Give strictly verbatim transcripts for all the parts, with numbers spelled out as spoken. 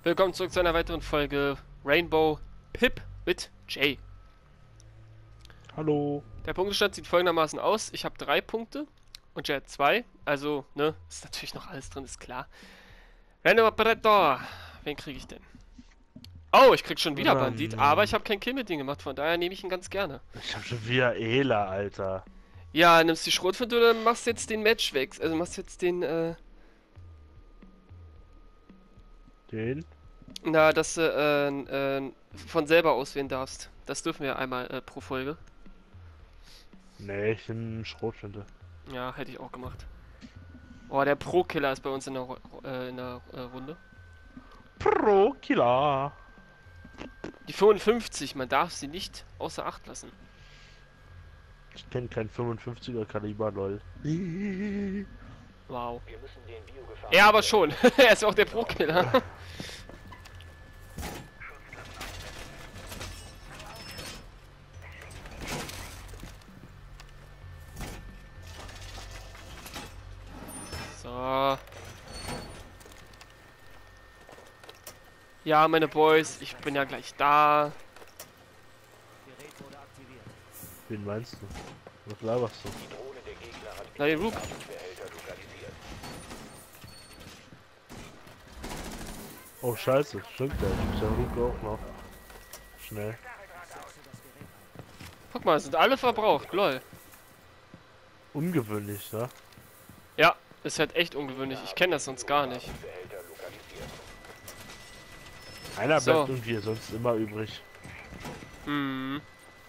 Willkommen zurück zu einer weiteren Folge Rainbow Pip mit Jay. Hallo. Der Punktestand sieht folgendermaßen aus. Ich habe drei Punkte und Jay hat zwei. Also, ne, ist natürlich noch alles drin, ist klar. Random Operator. Wen kriege ich denn? Oh, ich krieg schon wieder Bandit, aber ich habe kein Kill mit ihm gemacht, von daher nehme ich ihn ganz gerne. Ich hab schon wieder Ela, Alter. Ja, nimmst die Schrotflinte oder machst jetzt den Match weg? Also machst jetzt den, äh... Den? Na, dass du, äh, äh, von selber auswählen darfst. Das dürfen wir einmal äh, pro Folge. Nee, ich bin Schrotflinte. Ja, hätte ich auch gemacht. Oh, der Pro-Killer ist bei uns in der, Ru- äh, in der äh, Runde. Pro-Killer. Die fünfundfünfzig, man darf sie nicht außer Acht lassen. Ich kenn kein fünfundfünfziger Kaliber, lol. Wow. Ja, aber schon. Er ist auch der Pro-Killer. So. Ja, meine Boys, ich bin ja gleich da. Wen meinst du? Was laberst du? Na, den Rook. Oh, scheiße. Stimmt ja. Ich muss ja Rook auch noch. Schnell. Guck mal, sind alle verbraucht, lol. Ungewöhnlich, ne? Ja, ist halt echt ungewöhnlich. Ich kenne das sonst gar nicht. Einer So. bleibt irgendwie sonst immer übrig. Hm.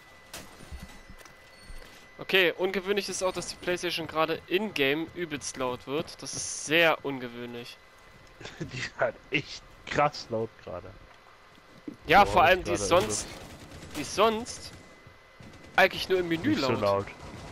Okay, ungewöhnlich ist auch, dass die PlayStation gerade in-game übelst laut wird. Das ist sehr ungewöhnlich. Die ist halt echt krass laut gerade. Ja, So, vor was allem die ist gerade sonst, die ist sonst eigentlich nur im Menü Nicht so laut. laut.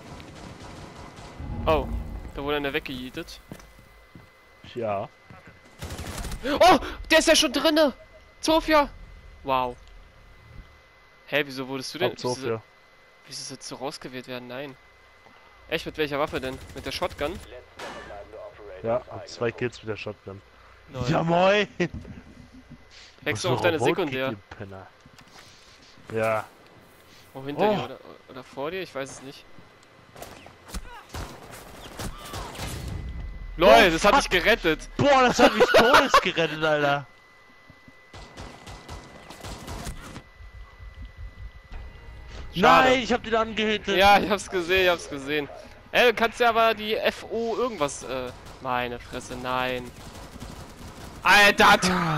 Oh, da wurde einer weggejietet. Ja. Oh, der ist ja schon drinne. Sofia. Wow. Hä, wieso wurdest du denn? Ab Sofia. Wieso sollst du rausgewählt werden? Nein. Echt, mit welcher Waffe denn? Mit der Shotgun? Ja, und zwei Kills mit der Shotgun. Lol. Ja, moin! Wechsel So auf deine Robot Sekundär. geht, ihr Penner. Ja. Oh, hinter Oh. dir oder, oder vor dir? Ich weiß es nicht. LOL, Oh, das hat fuck. dich gerettet. Boah, das hat mich todes gerettet, Alter. Schade. Nein, ich hab den angehittet. Ja, ich hab's gesehen, ich hab's gesehen. Ey, du kannst ja aber die F O irgendwas, äh... Meine Fresse, nein. Alter!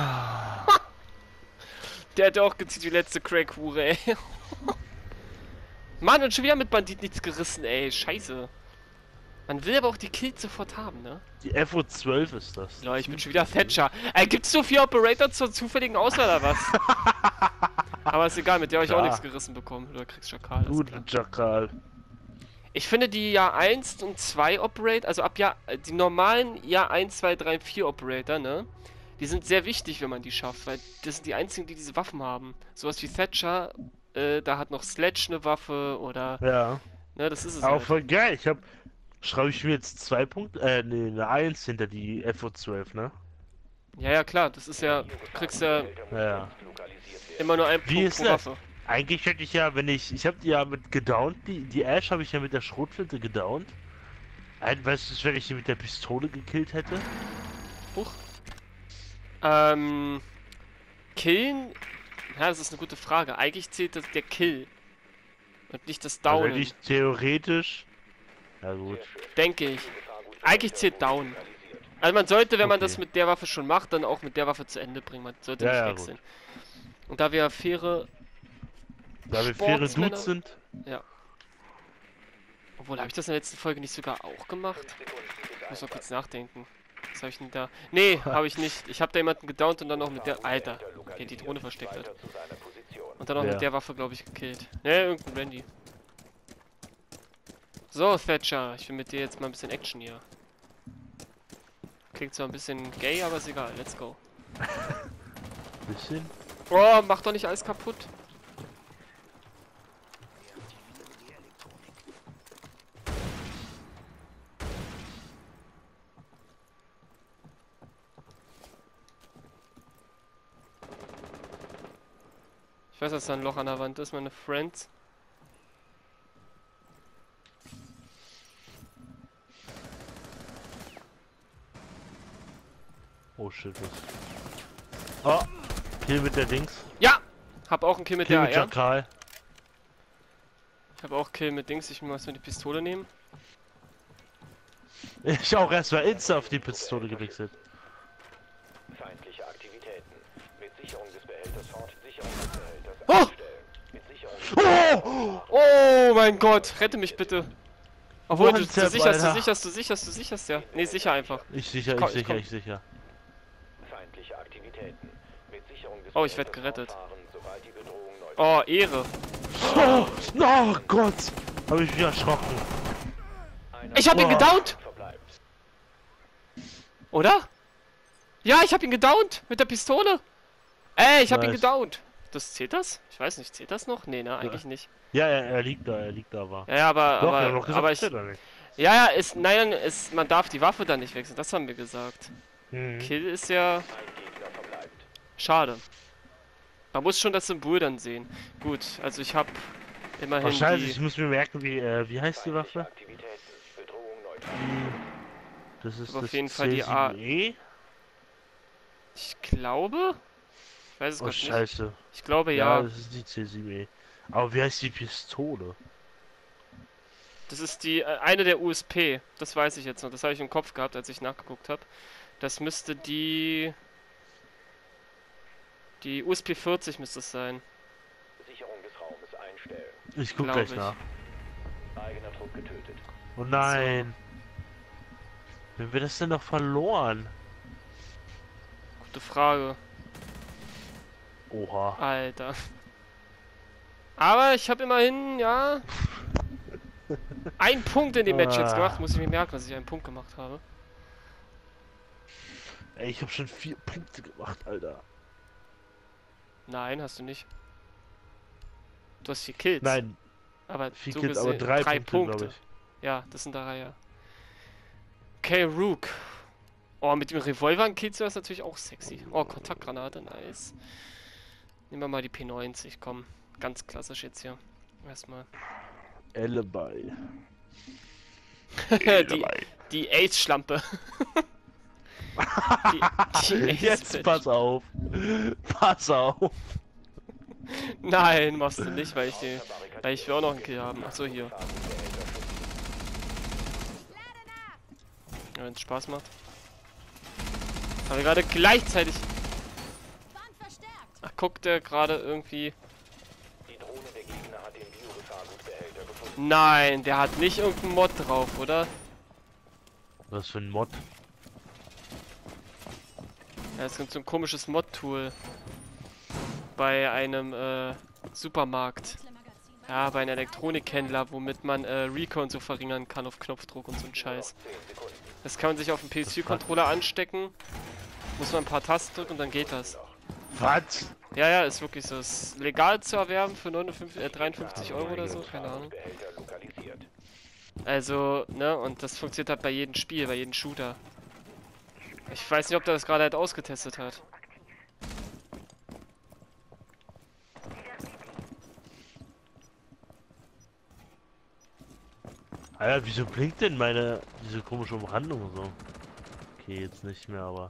Der hat auch gezielt wie letzte Crack-Hure, ey. Mann, und schon wieder mit Bandit nichts gerissen, ey. Scheiße. Man will aber auch die Kills sofort haben, ne? Die F O zwölf ist das. Leute, ich bin schon wieder Thatcher. Ey, gibt's so vier Operator zur zufälligen Auswahl oder was? Aber ist egal, mit der hab ich auch Ja. nichts gerissen bekommen. Oder kriegst Schakal. Gut, Jackal. Ich finde die Jahr eins und zwei Operator, also ab Jahr, die normalen Jahr eins, zwei, drei, vier Operator, ne? Die sind sehr wichtig, wenn man die schafft, weil das sind die einzigen, die diese Waffen haben. Sowas wie Thatcher, äh, da hat noch Sledge eine Waffe oder, Ja. ne, das ist es Aber halt. voll geil. Ich hab. Schreibe ich mir jetzt zwei Punkte. Äh, nee, eine eins hinter die F O zwölf, ne? Ja, ja, klar, das ist ja, du kriegst ja Ja. immer nur ein Wie Punkt ist pro das? Waffe. Eigentlich hätte ich ja, wenn ich. Ich hab die ja mit gedownt. Die, die Ash habe ich ja mit der Schrotflinte gedownt. Ein, weißt du, wenn ich die mit der Pistole gekillt hätte? Huch. Ähm, Killen? Ja, das ist eine gute Frage. Eigentlich zählt das der Kill. Und nicht das Also Downen, hätte ich theoretisch. Ja gut. denke ich. Eigentlich zählt Down. Also man sollte, wenn man Okay. das mit der Waffe schon macht, dann auch mit der Waffe zu Ende bringen. Man sollte Ja, nicht ja, wechseln. Und da wir faire Da wir faire Sportsmänner- Dudes sind. Obwohl, habe ich das in der letzten Folge nicht sogar auch gemacht? Ich muss mal kurz nachdenken. Was habe ich denn da? Nee, habe ich nicht. Ich habe da jemanden gedownt und dann auch mit der... Alter, okay, die Drohne versteckt hat. Und dann auch Ja. mit der Waffe, glaube ich, gekillt. Ne, irgendein Randy. So, Thatcher, ich will mit dir jetzt mal ein bisschen Action hier. Klingt zwar ein bisschen gay, aber ist egal. Let's go. Bisschen. Oh, mach doch nicht alles kaputt. weiß, dass da ein Loch an der Wand ist, meine Friends. Oh shit, was? Oh! Kill mit der Dings. Ja! Hab auch einen Kill mit Kill der mit A R. Jakal. Ich hab auch Kill mit Dings, ich muss mir die Pistole nehmen. Ich auch erstmal insta auf die Pistole gewechselt. Feindliche Aktivitäten. Mit Sicherung des Behälters fort. Sicherung des Behälters Oh! einstellen. Mit Sicherung des Oh! Oh mein Gott, rette mich bitte. Obwohl, du, du One-Tap, sicherst, du Alter. sicherst, du sicherst, du sicherst, ja. Nee, sicher einfach. Ich sicher, Komm, ich ich sicher, komm. ich sicher. Feindliche Aktivitäten. Mit Sicherung des Oh, ich werd Behälters gerettet. fortfahren, sobald die Bedrohung neu Oh, Ehre. Oh, oh Gott! Hab ich mich erschrocken. Einer Ich hab ihn Oh. gedownt! verbleibt. Oder? Ja, ich hab ihn gedownt mit der Pistole. Ey, ich hab ihn Nice. gedownt. Das zählt das? Ich weiß nicht, zählt das noch? Nee, ne, eigentlich nicht. Ja, er, er liegt da, er liegt da, aber. Ja, ja, aber, Doch, wir haben aber, doch gesagt, aber das ich, zählt doch nicht. ja, ja, ist, nein, ist, man darf die Waffe dann nicht wechseln, das haben wir gesagt. Mhm. Kill ist ja Ein Gegner verbleibt. schade. Man muss schon das Symbol dann sehen. Gut, also ich hab immerhin Oh scheiße, ich die, muss mir merken, wie, äh, wie heißt die Feindliche Waffe? Aktivitäten. Bedrohung neu. Die, das ist Aber auf das jeden Fall die A- C sieben E? ich glaube, ich weiß es Oh gerade nicht. scheiße. Ich glaube Ja, ja, das ist die C sieben E. Aber wie heißt die Pistole? das ist die, äh, eine der U S P, das weiß ich jetzt noch, das habe ich im Kopf gehabt, als ich nachgeguckt habe. Das müsste die, die U S P vierzig müsste es sein. Sicherung des Raumes einstellen. Ich guck Glaub gleich ich. nach. Eigener Trupp getötet. Oh nein. Wenn wir das denn noch verloren? Gute Frage. Oha. Alter. Aber ich habe immerhin, ja, einen Punkt in dem Match jetzt Ah. gemacht. Muss ich mir merken, dass ich einen Punkt gemacht habe. Ey, ich hab schon vier Punkte gemacht, Alter. Nein, hast du nicht. Du hast vier Kills. Nein, aber vier so Kills, aber gesehen drei, drei Punkte, Punkte. glaube ich. Ja, das sind drei, ja. Okay, Rook. Oh, mit dem Revolver ein Kill zu ist natürlich auch sexy. Oh, Kontaktgranate, nice. Nehmen wir mal die P neunzig, komm. Ganz klassisch jetzt hier. Erstmal. Alibi. die die Ace-Schlampe. die, die Ace Jetzt pass auf. Pass auf. Nein, machst du nicht, weil ich die, weil ich will auch noch einen Kill haben. Achso, hier. Ja, wenn es Spaß macht. Haben wir gerade gleichzeitig. Ach, guckt der gerade irgendwie. Die Drohne der Gegner hat den Biogefahrgutbehälter gefunden. Nein, der hat nicht irgendeinen Mod drauf, oder? Was für ein Mod? Ja, es gibt so ein komisches Mod-Tool. Bei einem äh, Supermarkt. Ja, bei einem Elektronikhändler, womit man äh, Recon so verringern kann auf Knopfdruck und so ein Scheiß. zehn Sekunden. Das kann man sich auf den P S vier Controller anstecken. Muss man ein paar Tasten drücken und dann geht das. Was? Ja, ja, ist wirklich so. Ist legal zu erwerben für neunundfünfzig, äh, dreiundfünfzig Euro oder so, keine Ahnung. Behälter lokalisiert. Also, ne, und das funktioniert halt bei jedem Spiel, bei jedem Shooter. Ich weiß nicht, ob der das gerade halt ausgetestet hat. Alter, wieso blinkt denn meine diese komische Umrandung so? Okay, jetzt nicht mehr, aber.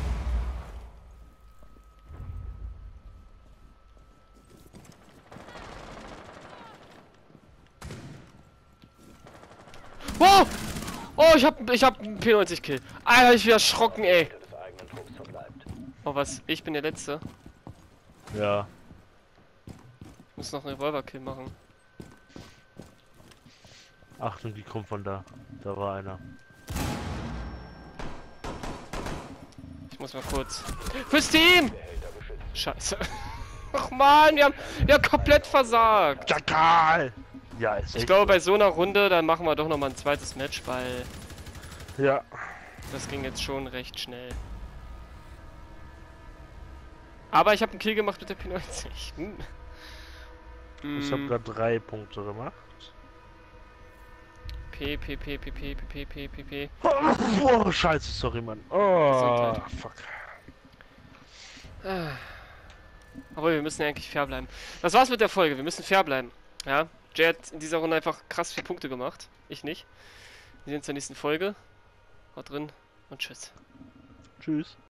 Oh! Oh, ich hab, ich hab einen P neunzig Kill. Alter, ich bin erschrocken, ey. Der des eigenen Trupps verbleibt. Oh, was? Ich bin der Letzte. Ja. Ich muss noch einen Revolver-Kill machen. Achtung, die kommt von da. Da war einer. Ich muss mal kurz. Fürs Team! Behälter geschützt. Scheiße. Ach man, wir haben, wir haben komplett versagt. Jakal! Ja, ist Ich echt. glaube, bei so einer Runde, dann machen wir doch noch mal ein zweites Match, weil Ja. das ging jetzt schon recht schnell. Aber ich habe einen Kill gemacht mit der P neunzig. Hm. Ich habe Hm. gerade drei Punkte gemacht. P, P, P, P, P, P, P, P, P. Oh, scheiße, sorry, Mann. Oh, Gesundheit. fuck. Ah. Aber wir müssen ja eigentlich fair bleiben. Das war's mit der Folge. Wir müssen fair bleiben. Ja. Jay hat in dieser Runde einfach krass viele Punkte gemacht. Ich nicht. Wir sehen uns in der nächsten Folge. Haut drin und tschüss. Tschüss.